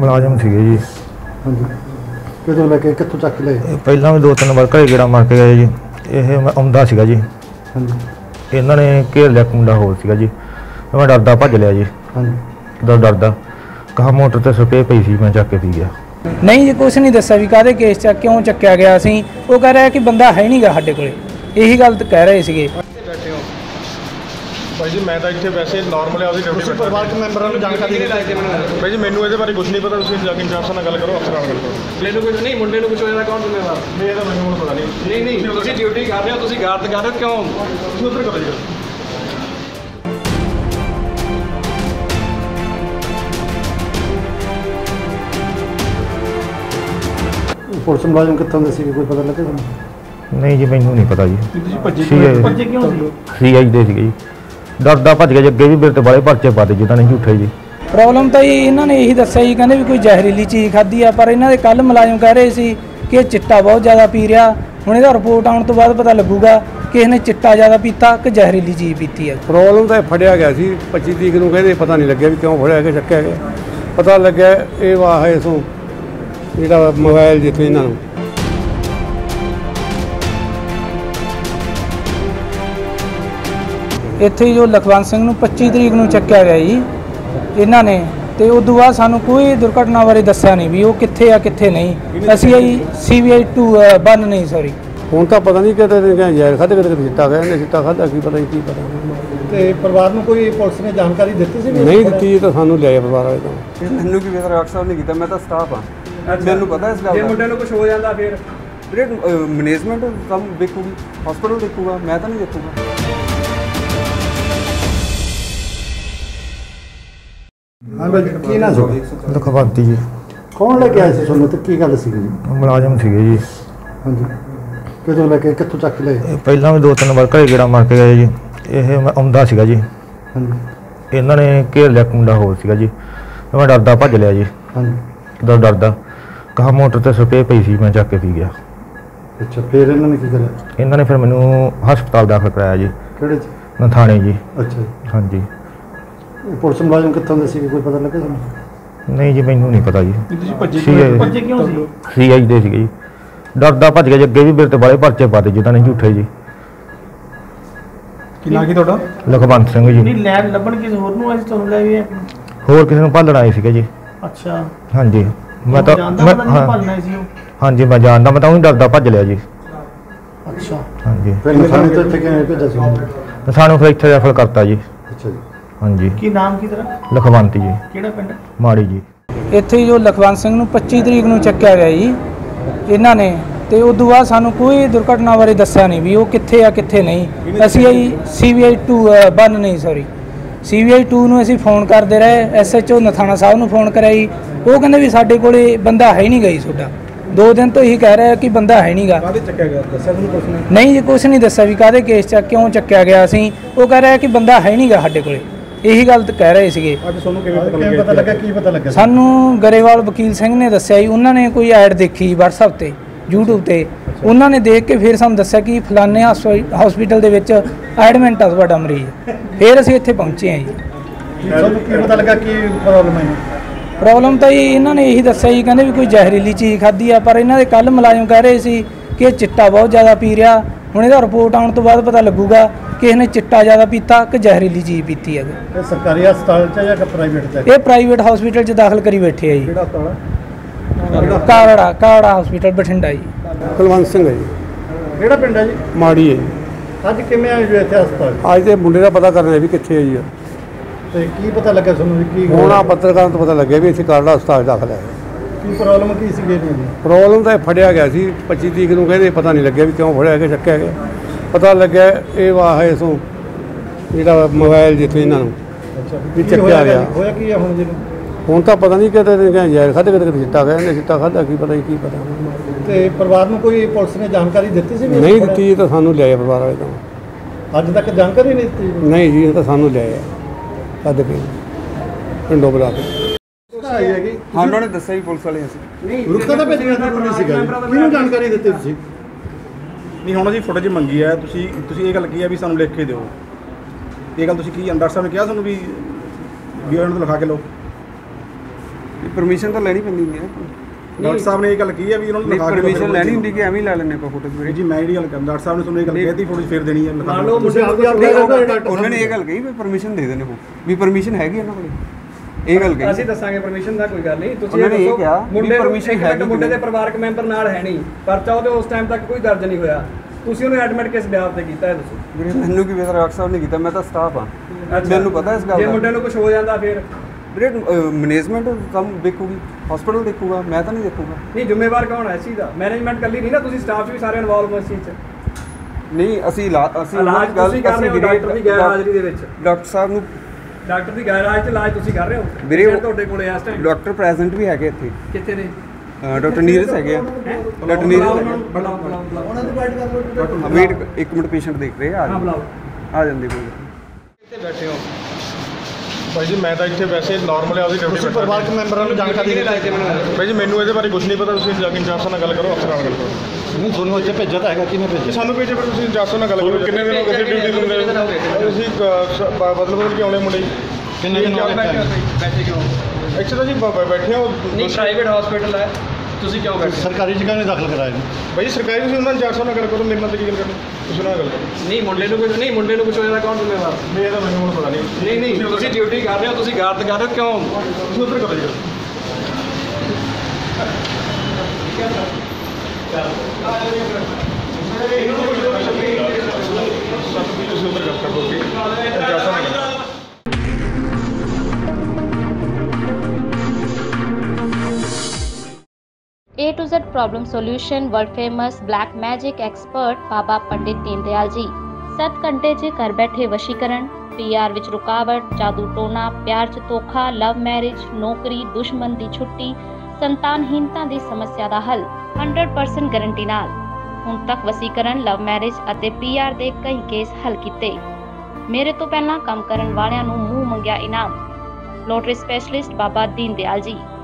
ਮੁਲਾਜ਼ਮ ਸੀਗੇ ਜੀ। ਹਾਂਜੀ, ਕਿਦੋਂ ਲੈ ਕੇ ਕਿੱਥੋਂ ਚੱਕ ਲਏ? ਪਹਿਲਾਂ ਵੀ 2-3 ਵਾਰ ਘਰੇ ਗੇੜਾ ਮਾਰ ਕੇ ਗਏ ਜੀ। ਇਹ ਮੈਂ ਆਉਂਦਾ ਸੀਗਾ ਜੀ, ਹਾਂਜੀ, ਇਹਨਾਂ ਨੇ ਘੇਰ ਲਿਆ, ਮੁੰਡਾ ਹੋਰ ਸੀਗਾ ਜੀ। ਮੈਂ ਡਰਦਾ ਭੱਜ ਲਿਆ ਜੀ। ਹਾਂਜੀ, ਡਰਦਾ ਕਹਾ ਮੋਟਰ ਤੇ ਸਪਰੇਅ ਪਈ ਸੀ, ਮੈਂ ਚੱਕ ਕੇ ਪੀ ਗਿਆ। ਨਹੀਂ ਜੀ, ਕੁਛ ਨਹੀਂ ਦੱਸਿਆ ਵੀ ਕਾਹਦੇ ਕੇਸ 'ਚ ਕਿਉਂ ਚੱਕਿਆ ਗਿਆ ਸੀ। ਉਹ ਕਹਿ ਰਿਹਾ ਕਿ ਬੰਦਾ ਹੈ ਨਹੀਂਗਾ ਸਾਡੇ ਕੋਲੇ, ਇਹੀ ਗੱਲ ਕਹਿ ਰਹੇ ਸੀਗੇ। ਭਾਈ ਜੀ ਮੈਂ ਤਾਂ ਇੱਥੇ ਵੈਸੇ ਨਾਰਮਲ ਆਪਦੀ ਡਿਊਟੀ ਤੁਸੀਂ ਪਰਿਵਾਰਕ ਮੈਂਬਰਾਂ ਨੂੰ ਜਾਣਕਾਰੀ ਦੇ ਕੇ ਭਾਈ ਜੀ ਮੈਨੂੰ ਇਹਦੇ ਬਾਰੇ ਕੁਝ ਨਹੀਂ ਪਤਾ। ਤੁਸੀਂ ਜਾ ਕੇ ਇੰਚਾਰਜ ਨਾਲ ਗੱਲ ਕਰੋ, ਅਫਸਰ ਨਾਲ ਗੱਲ ਕਰੋ। ਮੈਨੂੰ ਕੁਝ ਨਹੀਂ, ਮੁੰਡੇ ਨੂੰ ਕੁਝ ਹੋਇਆ, ਕੌਣ ਜ਼ਿੰਮੇਵਾਰ? ਨਹੀਂ ਤਾਂ ਮੈਨੂੰ ਹੁਣ ਪਤਾ ਨਹੀਂ। ਨਹੀਂ ਤੁਸੀਂ ਡਿਊਟੀ ਕਰ ਰਹੇ ਹੋ, ਤੁਸੀਂ ਗਾਰਡ ਕਰ ਰਹੇ ਹੋ, ਕਿਉਂ? ਤੁਸੀਂ ਉੱਧਰ ਕਰੋ ਜੀ। ਪੁਲਿਸ ਮੁਲਾਜ਼ਮ ਕਿੱਥੋਂ ਦੇ ਸੀ, ਕੋਈ ਪਤਾ ਲੱਗੇ ਤੁਹਾਨੂੰ? ਨਹੀਂ ਜੀ, ਮੈਨੂੰ ਨਹੀਂ ਪਤਾ ਜੀ। ਤੁਸੀਂ ਭੱਜੇ ਕਿਉਂ ਸੀ? ਸੀਆਈ ਦੇ ਸੀਗੇ ਜੀ। ਡਰਦਾ ਭੱਜ ਗਿਆ ਜੀ। ਅੱਗੇ ਵੀ ਮੇਰੇ ਤੇ ਬੜੇ ਪਰਚੇ ਪਾਤੇ ਜਿੱਦਾਂ ਨੇ ਝੂਠੇ ਜੀ। ਪ੍ਰੋਬਲਮ ਤਾਂ ਇਹਨਾਂ ਨੇ ਇਹੀ ਦੱਸਿਆ ਜੀ, ਕਹਿੰਦੇ ਵੀ ਕੋਈ ਜ਼ਹਿਰੀਲੀ ਚੀਜ਼ ਖਾਧੀ ਆ। ਪਰ ਇਹਨਾਂ ਦੇ ਕੱਲ ਮੁਲਾਜ਼ਮ ਕਹਿ ਰਹੇ ਸੀ ਕਿ ਇਹ ਚਿੱਟਾ ਬਹੁਤ ਜ਼ਿਆਦਾ ਪੀ ਰਿਹਾ। ਹੁਣ ਇਹਦਾ ਰਿਪੋਰਟ ਆਉਣ ਤੋਂ ਬਾਅਦ ਪਤਾ ਲੱਗੂਗਾ ਕਿ ਇਹਨੇ ਚਿੱਟਾ ਜ਼ਿਆਦਾ ਪੀਤਾ ਕਿ ਜ਼ਹਿਰੀਲੀ ਚੀਜ਼ ਪੀਤੀ ਹੈ। ਪ੍ਰੋਬਲਮ ਤਾਂ ਫੜਿਆ ਗਿਆ ਸੀ 25 ਤਰੀਕ ਨੂੰ, ਕਹਿੰਦੇ ਪਤਾ ਨਹੀਂ ਲੱਗਿਆ ਵੀ ਕਿਉਂ ਫੜਿਆ ਗਿਆ, ਚੱਕਿਆ ਗਿਆ। ਪਤਾ ਲੱਗਿਆ ਇਹ ਵਾਹ ਹੈ ਇਸੋਂ ਜਿਹੜਾ ਮੋਬਾਈਲ ਜਿੱਥੇ ਇਹਨਾਂ ਨੂੰ ਇੱਥੇ ਜੋ ਲਖਵੰਤ ਸਿੰਘ ਨੂੰ 25 ਤਰੀਕ ਨੂੰ ਚੱਕਿਆ ਗਿਆ ਜੀ ਇਹਨਾਂ ਨੇ, ਤੇ ਉਸ ਤੋਂ ਬਾਅਦ ਸਾਨੂੰ ਕੋਈ ਦੁਰਘਟਨਾ ਬਾਰੇ ਦੱਸਿਆ ਨਹੀਂ ਵੀ ਉਹ ਕਿੱਥੇ ਆ ਕਿੱਥੇ ਨਹੀਂ। ਅਸੀਂ CBI 2 1 ਨਹੀਂ ਸੌਰੀ। ਹੁਣ ਤਾਂ ਪਤਾ ਨਹੀਂ ਕਿਤੇ ਯਾਰ ਖਾਦੇ ਕਿਤੇ ਚਿੱਟਾ ਗਿਆ, ਇਹਨੇ ਚਿੱਟਾ ਖਾਧਾ ਕੀ ਪਤਾ ਕੀ ਪਤਾ। ਤੇ ਪਰਿਵਾਰ ਨੂੰ ਕੋਈ ਪੁਲਿਸ ਨੇ ਜਾਣਕਾਰੀ ਦਿੱਤੀ ਸੀ? ਨਹੀਂ ਦਿੱਤੀ ਤਾਂ ਸਾਨੂੰ ਲਿਆਇਆ ਪਰਿਵਾਰ ਵਾਲੇ ਤੋਂ। ਮੈਨੂੰ ਕੀ ਪਤਾ, ਡਾਕਟਰ ਸਾਹਿਬ ਨੇ ਕੀਤਾ, ਮੈਂ ਤਾਂ ਸਟਾਫ ਹਾਂ, ਮੈਨੂੰ ਪਤਾ ਇਸ ਗੱਲ ਦਾ। ਜੇ ਮੁੰਡੇ ਨੂੰ ਕੁਝ ਹੋ ਜਾਂਦਾ ਫਿਰ ਮੈਨੇਜਮੈਂਟ ਕੰਮ ਦੇਖੂਗੀ, ਹਸਪੀਟਲ ਦੇਖੂਗਾ, ਮੈਂ ਤਾਂ ਨਹੀਂ ਦੇਖੂਗਾ। ਹਾਂ ਬਾਈ, ਕੀ ਨਾ ਸੀ? ਲਖਵੰਤੀ ਜੀ। ਕੌਣ ਲੈ ਕੇ ਆਇਆ ਸੀ ਤੁਹਾਨੂੰ ਤੇ ਕੀ ਗੱਲ ਸੀ ਜੀ? ਮੁਲਾਜ਼ਮ ਸੀਗੇ ਜੀ। ਹਾਂਜੀ, ਕਿਦੋਂ ਲੈ ਕੇ ਕਿੱਥੋਂ ਚੱਕ ਲਏ? ਪਹਿਲਾਂ ਵੀ 2-3 ਵਾਰ ਘਰੇ ਗੇੜਾ ਮਾਰ ਕੇ ਗਏ ਜੀ। ਇਹ ਮੈਂ ਆਉਂਦਾ ਸੀਗਾ ਜੀ। ਹਾਂਜੀ, ਇਹਨਾਂ ਨੇ ਘੇਰ ਲਿਆ, ਮੁੰਡਾ ਹੋਰ ਸੀਗਾ ਜੀ। ਮੈਂ ਡਰਦਾ ਭੱਜ ਲਿਆ ਜੀ। ਹਾਂਜੀ, ਡਰਦਾ ਕਹਾ ਮੋਟਰ ਤੇ ਸਪਰੇਅ ਪਈ ਸੀ, ਮੈਂ ਚੱਕ ਕੇ ਪੀ ਗਿਆ। ਅੱਛਾ, ਫਿਰ ਇਹਨਾਂ ਨੇ ਕੀ ਕਰਿਆ? ਇਹਨਾਂ ਨੇ ਫਿਰ ਮੈਨੂੰ ਹਸਪਤਾਲ ਦਾਖਲ ਕਰਾਇਆ ਜੀ। ਕਿਹੜੇ 'ਚ? ਥਾਣੇ ਜੀ। ਅੱਛਾ ਜੀ। ਹਾਂਜੀ। ਪੁਲਿਸ ਮੁਲਾਜ਼ਮ ਕਿੱਥੋਂ ਦੇ ਸੀ, ਕੋਈ ਪਤਾ ਲੱਗੇ ਤੁਹਾਨੂੰ? ਨਹੀਂ ਜੀ, ਮੈਨੂੰ ਨਹੀਂ ਪਤਾ ਜੀ। ਤੁਸੀਂ ਭੱਜੇ ਕਿਉਂ ਸੀ? ਸੀਆਈ ਦੇ ਸੀਗੇ ਜੀ। ਡਰਦਾ ਭੱਜ ਗਿਆ ਜੀ। ਅੱਗੇ ਵੀ ਮੇਰੇ ਤੇ ਬੜੇ ਪਰਚੇ ਪਾਤੇ ਜਿੱਦਾਂ ਨੇ ਝੂਠੇ ਜੀ। ਕੀ ਨਾਂ ਕੀ ਤੁਹਾਡਾ? ਲਖਵੰਤ ਸਿੰਘ ਜੀ। ਨਹੀਂ ਲੈਣ ਲੱਭਣ ਕਿਸੇ ਹੋਰ ਨੂੰ ਅਸੀਂ ਤੁਹਾਨੂੰ ਲੈ ਗਏ। ਹੋਰ ਕਿਸੇ ਨੂੰ ਭਾਲਣ ਆਏ ਸੀਗੇ ਜੀ। ਅੱਛਾ, ਹਾਂਜੀ। ਮੈਂ ਤਾਂ ਭਾਲਣਾ ਸੀ ਉਹ। ਹਾਂਜੀ, ਮੈਂ ਜਾਣਦਾ, ਮੈਂ ਤਾਂ ਉਹੀ ਡਰਦਾ ਭੱਜ ਲਿਆ ਜੀ। ਅੱਛਾ, ਹਾਂਜੀ। ਫਿਰ ਥਾਣੇ ਤੋਂ ਇੱਥੇ ਕਿਵੇਂ ਭੇਜਿਆ ਸੀ? ਸਾਨੂੰ ਫਿਰ ਇੱਥੇ ਰੈਫਰ ਕਰਤਾ ਜੀ। ਅੱਛਾ ਜੀ। ਹਾਂਜੀ। ਕੀ ਨਾਮ ਕੀ ਤੇਰਾ? ਲਖਵੰਤ ਜੀ। ਕਿਹੜਾ ਪਿੰਡ? ਮਾੜੀ ਜੀ। ਇੱਥੇ ਜੋ ਲਖਵੰਤ ਸਿੰਘ ਨੂੰ 25 ਤਰੀਕ ਨੂੰ ਚੱਕਿਆ ਗਿਆ ਜੀ ਇਹਨਾਂ ਨੇ, ਤੇ ਉਸ ਤੋਂ ਬਾਅਦ ਸਾਨੂੰ ਕੋਈ ਦੁਰਘਟਨਾ ਬਾਰੇ ਦੱਸਿਆ ਨਹੀਂ ਵੀ ਉਹ ਕਿੱਥੇ ਆ ਕਿੱਥੇ ਨਹੀਂ। ਅਸੀਂ CBI 2 1 ਨਹੀਂ ਸੌਰੀ CBI 2 ਨੂੰ ਅਸੀਂ ਫੋਨ ਕਰਦੇ ਰਹੇ। SHO ਨਥਾਣਾ ਸਾਹਿਬ ਨੂੰ ਫੋਨ ਕਰਿਆ ਜੀ। ਉਹ ਕਹਿੰਦੇ ਵੀ ਸਾਡੇ ਕੋਲੇ ਬੰਦਾ ਹੈ ਨਹੀਂ ਗਈ ਤੁਹਾਡਾ। 2 ਦਿਨ ਤੋਂ ਇਹੀ ਕਹਿ ਰਿਹਾ ਕਿ ਬੰਦਾ ਹੈ ਨਹੀਂਗਾ। ਕਾਹਦੇ ਚੱਕਿਆ ਗਿਆ ਦੱਸਿਆ ਤੁਹਾਨੂੰ ਕੁਝ ਨਹੀਂ? ਨਹੀਂ ਜੀ, ਕੁਛ ਨਹੀਂ ਦੱਸਿਆ ਵੀ ਕਾਹਦੇ ਕੇਸ 'ਚ ਕਿਉਂ ਚੱਕਿਆ ਗਿਆ ਸੀ। ਉਹ ਕਹਿ ਰਿਹਾ ਕਿ ਬੰਦਾ ਹੈ ਨਹੀਂਗਾ ਸਾਡੇ ਕੋਲੇ, ਇਹੀ ਗੱਲ ਕਹਿ ਰਹੇ ਸੀਗੇ। ਅੱਜ ਤੁਹਾਨੂੰ ਕਿਵੇਂ ਪਤਾ ਲੱਗਾ? ਕੀ ਪਤਾ ਲੱਗਾ? ਸਾਨੂੰ ਗਰੇਵਾਲ ਵਕੀਲ ਸਿੰਘ ਨੇ ਦੱਸਿਆ ਜੀ। ਉਹਨਾਂ ਨੇ ਕੋਈ ਐਡ ਦੇਖੀ WhatsApp ਤੇ, YouTube ਤੇ। ਉਹਨਾਂ ਨੇ ਦੇਖ ਕੇ ਫਿਰ ਸਾਨੂੰ ਦੱਸਿਆ ਕਿ ਫਲਾਣੇ ਹਸਪੀਟਲ ਦੇ ਵਿੱਚ ਐਡਮਿਟ ਆ ਤੁਹਾਡਾ ਮਰੀਜ਼। ਫਿਰ ਅਸੀਂ ਇੱਥੇ ਪਹੁੰਚੇ ਹਾਂ ਜੀ। ਤੁਹਾਨੂੰ ਕੀ ਪਤਾ ਲੱਗਾ ਕੀ ਪ੍ਰੋਬਲਮ ਹੈ? ਪ੍ਰੋਬਲਮ ਤਾਂ ਇਹਨਾਂ ਨੇ ਇਹੀ ਦੱਸਿਆ ਜੀ, ਕਹਿੰਦੇ ਵੀ ਕੋਈ ਜ਼ਹਿਰੀਲੀ ਚੀਜ਼ ਖਾਧੀ ਆ। ਪਰ ਇਹਨਾਂ ਦੇ ਕੱਲ ਮੁਲਾਜ਼ਮ ਕਹਿ ਰਹੇ ਸੀ ਕਿ ਇਹ ਚਿੱਟਾ ਬਹੁਤ ਜ਼ਿਆਦਾ ਪੀ ਰਿਹਾ। ਹੁਣ ਇਹਦਾ ਰਿਪੋਰਟ ਆਉਣ ਤੋਂ ਬਾਅਦ ਪਤਾ ਲੱਗੂਗਾ ਕਿ ਇਹਨੇ ਚਿੱਟਾ ਜ਼ਿਆਦਾ ਪੀਤਾ ਕਿ ਜ਼ਹਿਰੀਲੀ ਚੀਜ਼ ਪੀਤੀ ਹੈ। ਇਹ ਸਰਕਾਰੀ ਹਸਪਤਾਲ 'ਚ ਜਾਂ ਪ੍ਰਾਈਵੇਟ 'ਚ? ਇਹ ਪ੍ਰਾਈਵੇਟ ਹਸਪੀਟਲ 'ਚ ਦਾਖਲ ਕਰੀ ਬੈਠੇ ਆ ਜੀ। ਕਿਹੜਾ ਹਸਪਤਾਲ? ਕਾਰੜਾ ਹਸਪੀਟਲ ਬਠਿੰਡਾ ਜੀ। ਕੁਲਵੰਤ ਸਿੰਘ ਹੈ ਜੀ। ਕਿਹੜਾ ਪਿੰਡ ਹੈ ਜੀ? ਮਾੜੀ ਹੈ ਜੀ। ਅੱਜ ਕਿਵੇਂ ਆਏ ਜੀ ਇੱਥੇ ਹਸਪਤਾਲ? ਅੱਜ ਤੇ ਮੁੰਡੇ ਦਾ ਪਤਾ ਕਰਨਾ ਵੀ ਕਿੱਥੇ ਹੈ ਜੀ। ਤੇ ਕੀ ਪਤਾ ਲੱਗਾ ਤੁਹਾਨੂੰ ਵੀ ਕੀ ਹੁਣ ਆ ਪੱਤਰਕਾਰਾਂ ਤੋਂ ਪਤਾ ਲੱਗਿਆ ਵੀ ਇੱਥੇ ਕਾਰਡਾ ਹਸਪਤਾਲ ਦਾਖਲ ਹੈ। ਕੀ ਪ੍ਰੋਬਲਮ ਕੀ ਸੀਗੀ ਇਹਦੀ? ਪ੍ਰੋਬਲਮ ਤਾਂ ਫੜਿਆ ਗਿਆ ਸੀ 25 ਤਰੀਕ ਨੂੰ, ਕਹਿੰਦੇ ਪਤਾ ਨਹੀਂ ਲੱਗਿਆ ਵੀ ਕਿਉਂ ਫੜਿਆ ਗਿਆ, ਚੱਕਿਆ ਗਿਆ। ਪਤਾ ਲੱਗਿਆ ਇਹ ਵਾਹ ਹੈ ਇਸੋਂ ਜਿਹੜਾ ਮੋਬਾਈਲ ਜਿੱਥੇ ਇਹਨਾਂ ਨੂੰ ਵੀ ਚੱਕਿਆ ਗਿਆ। ਹੋਇਆ ਕੀ ਹੈ ਹੁਣ ਜੀ? ਹੁਣ ਤਾਂ ਪਤਾ ਨਹੀਂ ਕਿਤੇ ਯਾਰ ਖਾਦੇ ਕਿਤੇ ਚਿੱਟਾ ਗਿਆ, ਇਹਨੇ ਚਿੱਟਾ ਖਾਧਾ ਕੀ ਪਤਾ ਕੀ ਪਤਾ। ਤੇ ਪਰਿਵਾਰ ਨੂੰ ਕੋਈ ਪੁਲਿਸ ਨੇ ਜਾਣਕਾਰੀ ਦਿੱਤੀ ਸੀ? ਨਹੀਂ ਦਿੱਤੀ ਤਾਂ ਸਾਨੂੰ ਲਿਆਇਆ ਪਰਿਵਾਰ ਵਾਲੇ ਤੋਂ। ਅੱਜ ਤੱਕ ਜਾਣਕਾਰੀ ਨਹੀਂ ਦਿੱਤੀ? ਨਹੀਂ ਜੀ, ਇਹ ਤਾਂ ਸਾਨੂੰ ਲਿਆਇਆ ਕੱਢ ਕੇ ਪਿੰਡੋਂ ਬੁਲਾ ਕੇ। ਆਈ ਹੈਗੀ ਹਾਂ, ਉਹਨਾਂ ਨੇ ਦੱਸਿਆ ਹੀ ਪੁਲਿਸ ਵਾਲੇ ਅਸੀਂ ਰੁਕਾ ਤਾਂ ਭੇਜਣਾ ਨਹੀਂ ਸੀਗਾ ਜੀ। ਕਿਹਨੂੰ ਜਾਣਕਾਰੀ ਦਿੱਤੀ ਤੁਸੀਂ? ਨਹੀਂ ਹੁਣ ਅਸੀਂ ਫੁਟੇਜ ਮੰਗੀ ਹੈ। ਤੁਸੀਂ ਇਹ ਗੱਲ ਕੀ ਹੈ ਵੀ ਸਾਨੂੰ ਲਿਖ ਕੇ ਦਿਓ। ਇਹ ਗੱਲ ਤੁਸੀਂ ਕੀ ਡਾਕਟਰ ਸਾਹਿਬ ਨੇ ਕਿਹਾ ਤੁਹਾਨੂੰ ਵੀ ਉਹਨਾਂ ਤੋਂ ਲਿਖਾ ਕੇ ਲਓ? ਪਰਮਿਸ਼ਨ ਤਾਂ ਲੈਣੀ ਪੈਂਦੀ ਹੁੰਦੀ ਹੈ ਡਾਕਟਰ ਸਾਹਿਬ ਨੇ ਇਹ ਗੱਲ ਕਹੀ ਹੈ ਵੀ ਇਹਨਾਂ ਨੂੰ ਨਹੀਂ, ਲਿਖਾ ਕੇ ਪਰਮਿਸ਼ਨ ਲੈਣੀ ਹੁੰਦੀ ਕਿ ਐਵੇਂ ਹੀ ਲੈ ਲੈਣੇ ਆਪਾਂ ਫੋਟੋ ਵੀਰੇ ਜੀ ਮੈਂ ਜਿਹੜੀ ਗੱਲ ਕਰਦਾ ਡਾਕਟਰ ਸਾਹਿਬ ਨੇ ਤੁਹਾਨੂੰ ਇਹ ਗੱਲ ਕਹਿਤੀ ਫੋਟੋ ਫੇਰ ਦੇਣੀ ਹੈ ਲਿਖਾ ਕੇ। ਤੁਸੀਂ ਆਪਦੀ ਆਪ ਉਹਨਾਂ ਨੇ ਇਹ ਗੱਲ ਕਹੀ ਵੀ ਪਰਮਿਸ਼ਨ ਦੇ ਦੇਣੇ ਵੀ ਪਰਮਿਸ਼ਨ ਹੈਗੀ ਇਹਨਾਂ ਕੋਲ ਇਹ ਗੱਲ ਕਹੀ ਅਸੀਂ ਦੱਸਾਂਗੇ ਪਰਮਿਸ਼ਨ ਦਾ ਕੋਈ ਗੱਲ ਨਹੀਂ ਤੁਸੀਂ ਉਹਨਾਂ ਨੇ ਇਹ ਕਿਹਾ ਵੀ ਮੁੰਡੇ ਨੂੰ permission ਇੱਕ ਹੈਗੀ ਮਿੰਟ, ਮੁੰਡੇ ਕਿ ਦੇ ਨਹੀਂ। ਪਰਿਵਾਰਕ ਮੈਂਬਰ ਨਾਲ ਹੈ ਨਹੀਂ ਪਰਚਾ ਉਹਦੇ ਉਸ ਟਾਈਮ ਤੱਕ ਕੋਈ ਦਰਜ ਨਹੀਂ ਹੋਇਆ ਤੁਸੀਂ ਉਹਨੂੰ ਐਡਮਿਟ ਕਿਸ ਬਿਆਨ ਤੇ ਕੀਤਾ ਹੈ ਤੁਸੀਂ ਵੀਰੇ ਮੈਨੂੰ ਕੀ ਪਤਾ ਡਾਕਟਰ ਸਾਹਿਬ ਨੇ ਕੀਤਾ ਮੈਂ ਤਾਂ ਸਟਾਫ ਹਾਂ ਮੈਨੂੰ ਪਤਾ ਇਸ ਗੱਲ ਜੇ ਦਾ ਮੁੰਡੇ ਨੂੰ ਕੁਝ ਹੋ ਜਾਂਦਾ ਫਿਰ ਵੀਰੇ ਮੈਨੇਜਮੈਂਟ ਕੰਮ ਦੇਖੂਗੀ ਹਸਪੀਟਲ ਦੇਖੂਗਾ ਮੈਂ ਤਾਂ ਨਹੀਂ ਦੇਖੂਗਾ ਨਹੀਂ ਜ਼ਿੰਮੇਵਾਰ ਕੌਣ ਹੈ ਇਸ ਚੀਜ਼ ਦਾ ਮੈਨੇਜਮੈਂਟ ਕੱਲੀ ਨਹੀਂ ਨਾ ਤੁਸੀਂ ਸਟਾਫ ਵੀ ਸਾਰੇ ਇਨਵੋਲਵ ਹੋ ਇਸ ਚੀਜ਼ 'ਚ ਨਹੀਂ ਅਸੀਂ ਅਸੀਂ ਇਲਾਜ ਤੁਸੀਂ ਕਰ ਰਹੇ ਹੋ ਡਾਕਟਰ ਦੀ ਗੈਰ ਹਾਜ਼ਰੀ ਦੇ ਵਿੱਚ ਡਾਕਟਰ ਸਾਹਿਬ ਨੂੰ ਡਾਕਟਰ ਦੀ ਗੈਰ ਹਾਜ਼ਰੀ 'ਚ ਇਲਾਜ ਤੁਸੀਂ ਕਰ ਰਹੇ ਹੋ ਵੀਰੇ, patient ਤੁਹਾਡੇ ਕੋਲੇ ਇਸ ਟਾਈਮ ਡਾਕਟਰ ਪ੍ਰੈਜ਼ੈਂਟ ਵੀ ਹੈਗੇ ਇੱਥੇ ਕਿੱਥੇ ਨੇ ਡਾਕਟਰ ਨੀਰਜ ਹੈਗੇ ਆ ਡਾਕਟਰ ਨੀਰਜ ਹੈਗੇ ਬੁਲਾਓ ਉਹਨਾਂ ਦੀ ਬਾਈਟ ਕਰ ਲਓ ਵੇਟ ਇੱਕ ਮਿੰਟ ਪੇਸ਼ੈਂਟ ਦੇਖ ਰਹੇ ਆ ਹਾਂ ਬੁਲਾਓ ਆ ਜਾਂਦੇ ਕੋਈ ਕਿੱਥੇ ਬੈਠੇ ਹੋ ਭਾਈ ਜੀ ਮੈਂ ਤਾਂ ਇੱਥੇ ਵੈਸੇ ਨਾਰਮਲ ਆਪਦੀ ਡਿਊਟੀ ਤੁਸੀਂ ਪਰਿਵਾਰਕ ਮੈਂਬਰਾਂ ਨੂੰ ਜਾਣਕਾਰੀ ਕਿਹਨੇ ਲਾਈ ਤੇ ਮੈਨੂੰ ਭਾਈ ਜੀ ਮੈਨੂੰ ਇਹਦੇ ਬਾਰੇ ਕੁਝ ਨਹੀਂ ਪਤਾ ਤੁਸੀਂ ਜਾ ਕੇ ਇੰਚਾਰਜ ਨਾਲ ਗੱਲ ਕਰੋ ਅਫਸਰ ਨਾਲ ਗੱਲ ਕਰੋ ਨਹੀਂ ਤੁਹਾਨੂੰ ਇੱਥੇ ਭੇਜਿਆ ਤਾਂ ਹੈਗਾ ਕਿਹਨੇ ਭੇਜਿਆ ਸਾਨੂੰ ਭੇਜੇ ਪਰ ਤੁਸੀਂ ਇੰਚਾਰਜ ਨਾਲ ਗੱਲ ਕਰੋ ਕਿੰਨੇ ਦਿਨ ਹੋ ਗਏ ਸੀ ਡਿਊਟੀ ਦਿੰਦੇ ਤੁਸੀਂ ਬਦਲ ਕੇ ਆਉਣੇ ਮੁੰਡੇ ਕਿੰਨੇ ਦਿਨ ਹੋ ਗਏ ਬੈਠੇ ਕਿਉਂ ਇੱਥੇ ਤਾਂ ਜੀ ਬੈਠੇ ਹੋ ਨਹੀਂ ਪ੍ਰਾਈਵੇਟ ਹਸਪੀਟਲ ਹੈ ਤੁਸੀਂ ਕਿਉਂ ਬੈਠੇ ਸਰਕਾਰੀ ਜਗ੍ਹਾ ਨੇ ਦਾਖਲ ਕਰਾਇਆ ਜੀ ਭਾਈ ਜੀ ਸਰਕਾਰੀ ਤੁਸੀਂ ਉਹਨਾਂ ਇੰਚਾਰਜ ਨਾਲ ਗੱਲ ਕਰੋ ਮੇਰੇ ਨਾਲ ਤਾਂ ਕੀ ਗੱਲ ਕਰਨੀ ਤੁਸੀਂ ਨਾਲ ਗੱਲ ਕਰੋ ਨਹੀਂ ਮੁੰਡੇ ਨੂੰ ਕੁਝ ਹੋ ਜਾਂਦਾ ਕੌਣ ਜ਼ਿੰਮੇਵਾਰ ਨਹੀਂ ਇਹ ਤਾਂ ਮੈਨੂੰ ਹੁਣ ਪਤਾ ਨਹੀਂ ਨਹੀਂ ਤੁਸੀਂ ਡਿਊਟੀ ਕਰ ਰਹੇ ਹੋ ਤੁਸੀਂ ਗਾਰਡ ਕਰ ਰਹੇ ਹੋ ਕਿਉਂ ਤੁਸੀਂ ਉੱਧਰ ਕਰੋ ਜੀ ਤੁਸੀਂ ਉੱਧਰ ਗੱਲ ਕਰੋ ਇੰਚਾਰਜ ਨਾਲ ਗੱਲ A to Z problem solution world famous black magic expert ਬਾਬਾ ਪੰਡਿਤ ਦੀਨਦਿਆਲ ਜੀ 7 ਘੰਟੇ 'ਚ ਘਰ ਬੈਠੇ ਵਸ਼ੀਕਰਨ PR ਵਿੱਚ ਰੁਕਾਵਟ ਜਾਦੂ ਟੋਨਾ ਪਿਆਰ 'ਚ ਧੋਖਾ ਲਵ ਮੈਰਿਜ ਨੌਕਰੀ ਦੁਸ਼ਮਣ ਦੀ ਛੁੱਟੀ ਸੰਤਾਨਹੀਨਤਾ ਦੀ ਸਮੱਸਿਆ ਦਾ ਹੱਲ 100% ਗਾਰੰਟੀ ਨਾਲ ਹੁਣ ਤੱਕ ਵਸ਼ੀਕਰਨ ਲਵ ਮੈਰਿਜ ਅਤੇ PR ਦੇ ਕਈ ਕੇਸ ਹੱਲ ਕੀਤੇ ਮੇਰੇ ਤੋਂ ਪਹਿਲਾਂ ਕੰਮ ਕਰਨ ਵਾਲਿਆਂ ਨੂੰ ਮੂੰਹ ਮੰਗਿਆ ਇਨਾਮ ਲੋਟਰੀ ਸਪੈਸ਼ਲਿਸਟ ਬਾਬਾ ਦੀਨਦਿਆਲ ਜੀ